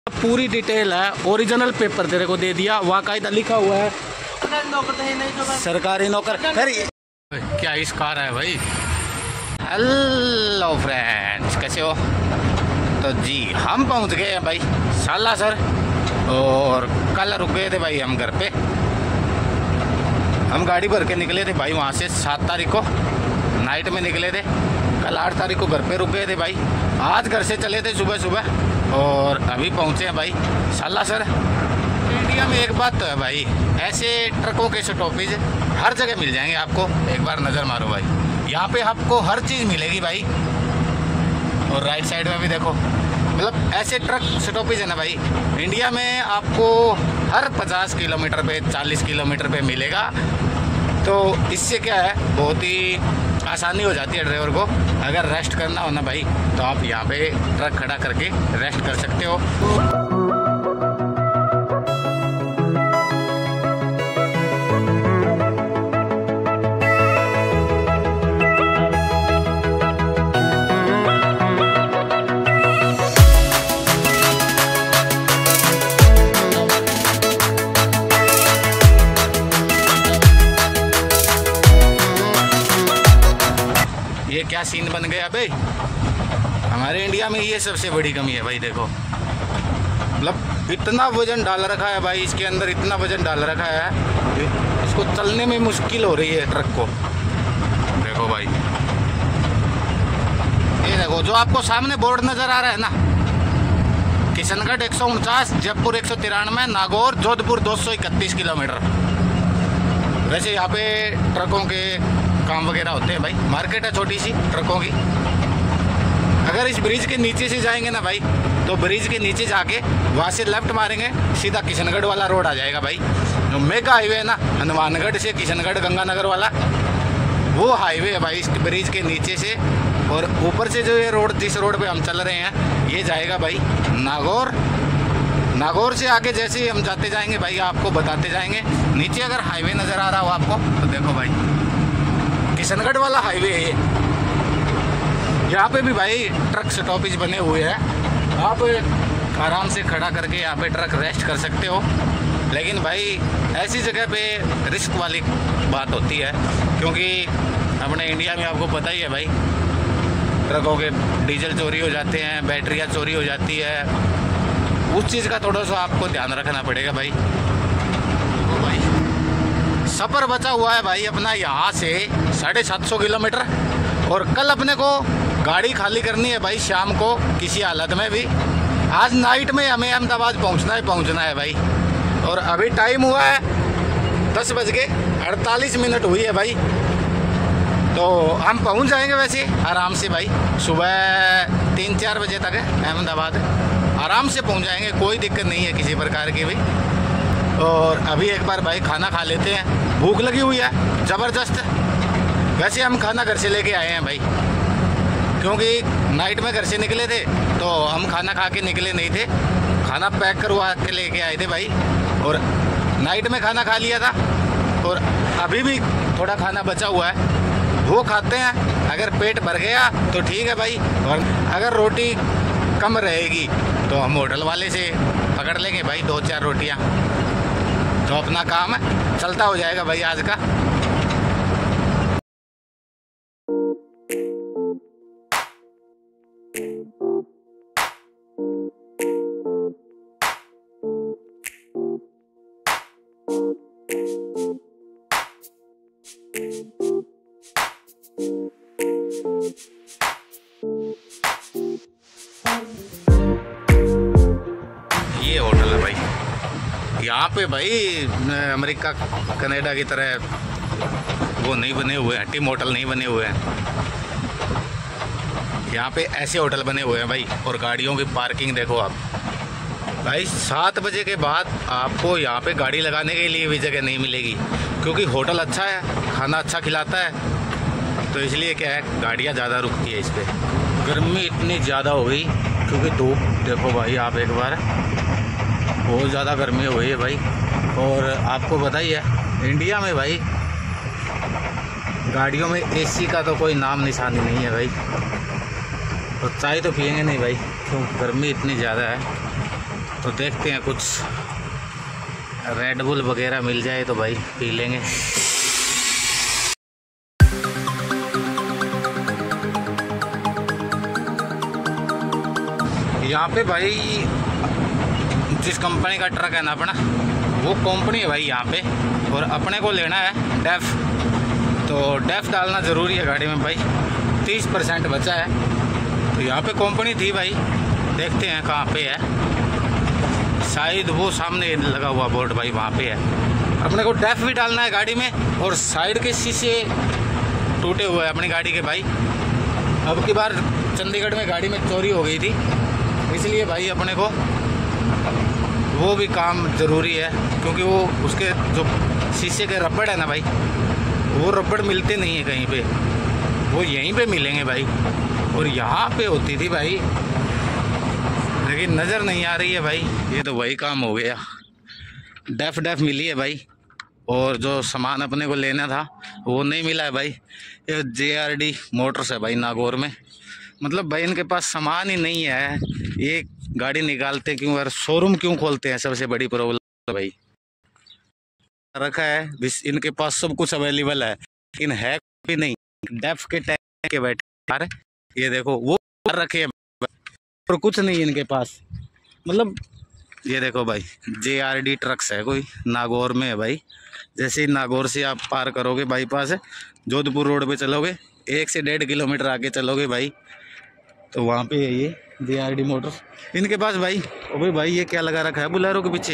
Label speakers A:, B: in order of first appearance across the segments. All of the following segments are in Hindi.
A: पूरी डिटेल है, ओरिजिनल पेपर तेरे को दे दिया, वाकायदा लिखा हुआ है सरकारी नौकर। क्या इस कार है भाई। हेलो फ्रेंड्स, कैसे हो? तो जी हम पहुंच गए हैं भाई सालासर, और कल रुक गए थे भाई हम घर पे। हम गाड़ी भर के निकले थे भाई वहाँ से 7 तारीख को नाइट में निकले थे। कल 8 तारीख को घर पे रुक गए थे भाई। आज घर से चले थे सुबह सुबह और अभी पहुँचे हैं भाई सालासर। इंडिया में एक बात तो है भाई, ऐसे ट्रकों के स्टॉपेज हर जगह मिल जाएंगे आपको। एक बार नज़र मारो भाई, यहाँ पे आपको हर चीज़ मिलेगी भाई। और राइट साइड में भी देखो, मतलब ऐसे ट्रक स्टॉपेज है ना भाई, इंडिया में आपको हर 50 किलोमीटर पे 40 किलोमीटर पे मिलेगा। तो इससे क्या है, बहुत ही आसानी हो जाती है ड्राइवर को। अगर रेस्ट करना हो ना भाई, तो आप यहाँ पे ट्रक खड़ा करके रेस्ट कर सकते हो। ये क्या सीन बन गया भाई, हमारे इंडिया में ये सबसे बड़ी कमी है भाई। देखो मतलब इतना वजन डाल रखा है भाई इसके अंदर, इतना वजन डाल रखा है, इसको चलने में मुश्किल हो रही है ट्रक को। देखो भाई, ये देखो जो आपको सामने बोर्ड नज़र आ रहा है ना, किशनगढ़ 149, जयपुर 193, नागौर जोधपुर 231 किलोमीटर। वैसे यहाँ पे ट्रकों के काम वगैरह होते हैं भाई। मार्केट है छोटी सी ट्रकों की। अगर इस ब्रिज के नीचे से जाएंगे ना भाई, तो ब्रिज के नीचे जाके वहाँ से लेफ्ट मारेंगे, सीधा किशनगढ़ वाला रोड आ जाएगा भाई। जो मेगा हाईवे है ना, हनुमानगढ़ से किशनगढ़ गंगानगर वाला, वो हाईवे है भाई इस ब्रिज के नीचे से। और ऊपर से जो ये रोड, जिस रोड पे हम चल रहे हैं, ये जाएगा भाई नागौर। नागौर से आगे जैसे ही हम जाते जाएंगे भाई, आपको बताते जाएंगे। नीचे अगर हाईवे नज़र आ रहा हो आपको, तो देखो भाई किशनगढ़ वाला हाईवे है ये। यहाँ पे भी भाई ट्रक स्टॉपेज बने हुए हैं, आप आराम से खड़ा करके यहाँ पे ट्रक रेस्ट कर सकते हो। लेकिन भाई ऐसी जगह पे रिस्क वाली बात होती है, क्योंकि अपने इंडिया में आपको पता ही है भाई, ट्रकों के डीजल चोरी हो जाते हैं, बैटरियाँ चोरी हो जाती है। उस चीज़ का थोड़ा सा आपको ध्यान रखना पड़ेगा भाई। तो भाई सफ़र बचा हुआ है भाई अपना यहाँ से 750 किलोमीटर, और कल अपने को गाड़ी खाली करनी है भाई शाम को किसी हालत में भी। आज नाइट में हमें अहमदाबाद पहुँचना है भाई। और अभी टाइम हुआ है 10:48 हुई है भाई। तो हम पहुँच जाएंगे वैसे आराम से भाई, सुबह 3-4 बजे तक है अहमदाबाद, आराम से पहुँच जाएंगे, कोई दिक्कत नहीं है किसी प्रकार की भी। और अभी एक बार भाई खाना खा लेते हैं, भूख लगी हुई है ज़बरदस्त। वैसे हम खाना घर से लेके आए हैं भाई, क्योंकि नाइट में घर से निकले थे तो हम खाना खा के निकले नहीं थे, खाना पैक करवा के लेके आए थे भाई। और नाइट में खाना खा लिया था, और अभी भी थोड़ा खाना बचा हुआ है, वो खाते हैं। अगर पेट भर गया तो ठीक है भाई, और अगर रोटी कम रहेगी तो हम होटल वाले से पकड़ लेंगे भाई 2-4 रोटियाँ, तो अपना काम चलता हो जाएगा भाई आज का। ये होटल है भाई, यहाँ पे भाई अमेरिका कनाडा की तरह वो नहीं बने हुए हैं, टीम होटल नहीं बने हुए हैं। यहाँ पे ऐसे होटल बने हुए हैं भाई। और गाड़ियों की पार्किंग देखो आप भाई, 7 बजे के बाद आपको यहाँ पे गाड़ी लगाने के लिए भी जगह नहीं मिलेगी, क्योंकि होटल अच्छा है, खाना अच्छा खिलाता है, तो इसलिए क्या है गाड़ियाँ ज़्यादा रुकती है इस पर। गर्मी इतनी ज़्यादा हो गई क्योंकि धूप देखो भाई आप एक बार, बहुत ज़्यादा गर्मी हो गई है भाई। और आपको पता ही है इंडिया में भाई गाड़ियों में एसी का तो कोई नाम निशानी नहीं है भाई। और चाय तो पियेंगे नहीं भाई, क्यों गर्मी इतनी ज़्यादा है। तो देखते हैं कुछ रेड बुल वगैरह मिल जाए तो भाई पी लेंगे। यहाँ पे भाई जिस कंपनी का ट्रक है ना अपना, वो कंपनी है भाई यहाँ पे, और अपने को लेना है डेफ। तो डेफ डालना ज़रूरी है गाड़ी में भाई। 30% बचा है। तो यहाँ पे कंपनी थी भाई, देखते हैं कहाँ पे है। शायद वो सामने लगा हुआ बोर्ड भाई वहाँ पे है। अपने को डेफ भी डालना है गाड़ी में, और साइड के शीशे टूटे हुए हैं अपनी गाड़ी के भाई। अब की बार चंडीगढ़ में गाड़ी में चोरी हो गई थी, इसलिए भाई अपने को वो भी काम ज़रूरी है, क्योंकि वो उसके जो शीशे के रबड़ है ना भाई, वो रबड़ मिलते नहीं है कहीं पे, वो यहीं पे मिलेंगे भाई। और यहाँ पे होती थी भाई, लेकिन नज़र नहीं आ रही है भाई। ये तो वही काम हो गया। डेफ मिली है भाई, और जो सामान अपने को लेना था वो नहीं मिला है भाई। ये JRD मोटर्स है भाई नागौर में। मतलब भाई इनके पास सामान ही नहीं है, ये गाड़ी निकालते क्यों यार, शोरूम क्यों खोलते हैं, सबसे बड़ी प्रॉब्लम भाई। रखा है इनके पास सब कुछ अवेलेबल है, लेकिन है भी नहीं। डेफ के टैग के बैठे यार, ये देखो वो रखे हैं और कुछ नहीं इनके पास। मतलब ये देखो भाई JRD ट्रक्स है, कोई नागौर में है भाई। जैसे ही नागौर से आप पार करोगे बाईपास है, जोधपुर रोड पे चलोगे 1 से 1.5 किलोमीटर आगे चलोगे भाई, तो वहाँ पे है ये JRD मोटर्स इनके पास भाई। अबे भाई ये क्या लगा रखा है बुलेरो के पीछे?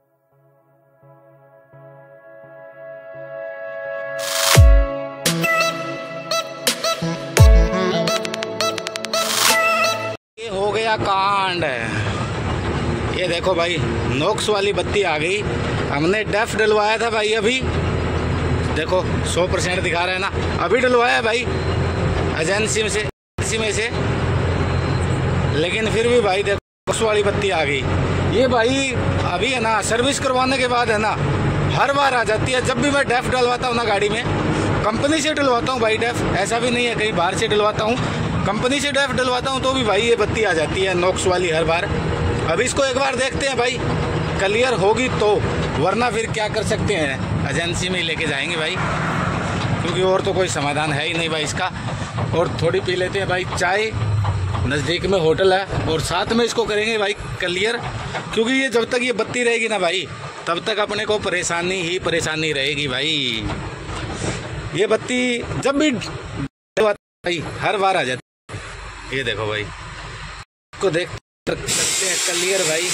A: ये हो गया कांड। ये देखो भाई नोक्स वाली बत्ती आ गई। हमने डेफ डलवाया था भाई, अभी देखो 100% दिखा रहा है ना, अभी डलवाया भाई एजेंसी में से, लेकिन फिर भी भाई देखो नोक्स वाली बत्ती आ गई। ये भाई अभी है ना, सर्विस करवाने के बाद है ना, हर बार आ जाती है। जब भी मैं डेफ डलवाता हूँ ना गाड़ी में, कंपनी से डलवाता हूँ भाई डेफ, ऐसा भी नहीं है कहीं बाहर से डलवाता हूँ, कंपनी से डेफ डलवाता हूँ तो भी भाई ये बत्ती आ जाती है नोक्स वाली हर बार। अब इसको एक बार देखते हैं भाई, क्लियर होगी तो, वरना फिर क्या कर सकते हैं, एजेंसी में ही लेके जाएंगे भाई, क्योंकि और तो कोई समाधान है ही नहीं भाई इसका। और थोड़ी पी लेते हैं भाई चाय, नज़दीक में होटल है, और साथ में इसको करेंगे भाई क्लियर, क्योंकि ये जब तक ये बत्ती रहेगी ना भाई, तब तक अपने को परेशानी ही परेशानी रहेगी भाई। ये बत्ती जब भी भाई हर बार आ जाती है। ये देखो भाई, इसको देख सकते हैं क्लियर भाई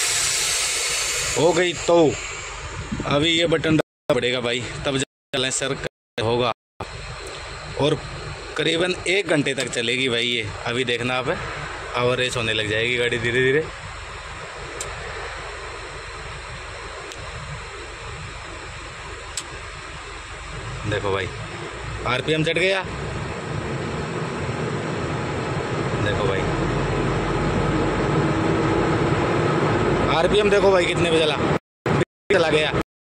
A: हो गई। तो अभी ये बटन दबाना पड़ेगा भाई, तब चलें सर होगा, और करीबन 1 घंटे तक चलेगी भाई ये। अभी देखना आप, और रेस होने लग जाएगी गाड़ी धीरे धीरे। देखो भाई RPM चढ़ गया, देखो भाई RPM देखो भाई कितने पे चला गया।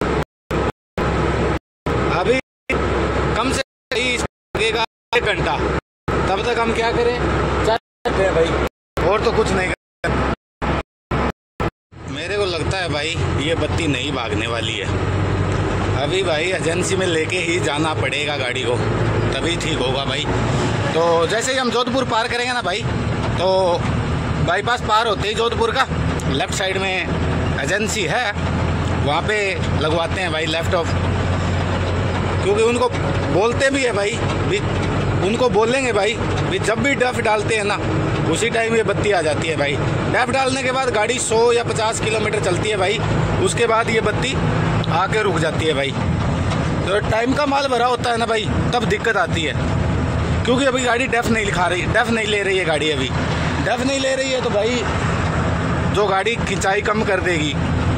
A: अभी कम से लगेगा 1 घंटा, तब तक हम क्या करें, चलते हैं भाई, और तो कुछ नहीं करें। मेरे को लगता है भाई ये बत्ती नहीं भागने वाली है। अभी भाई एजेंसी में लेके ही जाना पड़ेगा गाड़ी को, तभी ठीक होगा भाई। तो जैसे ही हम जोधपुर पार करेंगे ना भाई, तो बाईपास पार होते ही जोधपुर का लेफ़्ट साइड में एजेंसी है, वहाँ पे लगवाते हैं भाई लेफ़्ट ऑफ। क्योंकि उनको बोलते भी है भाई, उनको बोलेंगे भाई भी जब भी डेफ डालते हैं ना, उसी टाइम ये बत्ती आ जाती है भाई। डेफ डालने के बाद गाड़ी 100 या 50 किलोमीटर चलती है भाई, उसके बाद ये बत्ती आके रुक जाती है भाई। तो टाइम का माल भरा होता है ना भाई, तब दिक्कत आती है। क्योंकि अभी गाड़ी डेफ नहीं लिखा रही, डेफ नहीं ले रही है गाड़ी, अभी डेफ नहीं ले रही है, तो भाई जो गाड़ी खिंचाई कम कर देगी।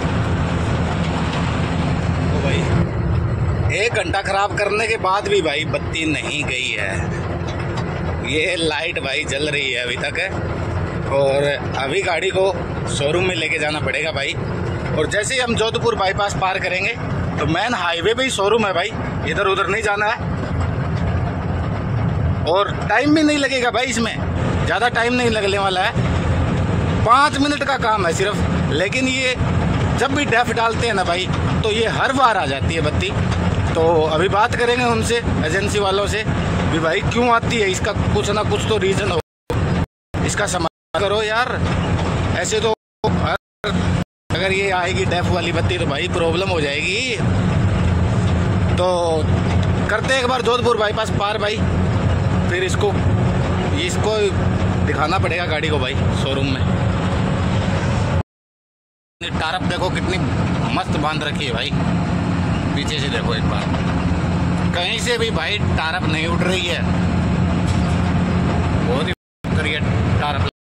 A: तो भाई 1 घंटा खराब करने के बाद भी भाई बत्ती नहीं गई है। ये लाइट भाई जल रही है अभी तक है, और अभी गाड़ी को शोरूम में लेके जाना पड़ेगा भाई। और जैसे ही हम जोधपुर बाईपास पार करेंगे तो मेन हाईवे पे ही शोरूम है भाई, इधर उधर नहीं जाना है। और टाइम भी नहीं लगेगा भाई, इसमें ज़्यादा टाइम नहीं लगने वाला है, 5 मिनट का काम है सिर्फ। लेकिन ये जब भी डेफ डालते हैं ना भाई, तो ये हर बार आ जाती है बत्ती। तो अभी बात करेंगे उनसे, एजेंसी वालों से, भी भाई क्यों आती है, इसका कुछ ना कुछ तो रीज़न हो, इसका समाधान करो यार। ऐसे तो अगर ये आएगी डेफ वाली बत्ती तो भाई प्रॉब्लम हो जाएगी। तो करते एक बार जोधपुर बाईपास पार भाई, फिर इसको दिखाना पड़ेगा गाड़ी को भाई शोरूम में। टारप देखो कितनी मस्त बांध रखी है भाई, पीछे से देखो एक बार, कहीं से भी भाई टारप नहीं उठ रही है, बहुत ही टारप।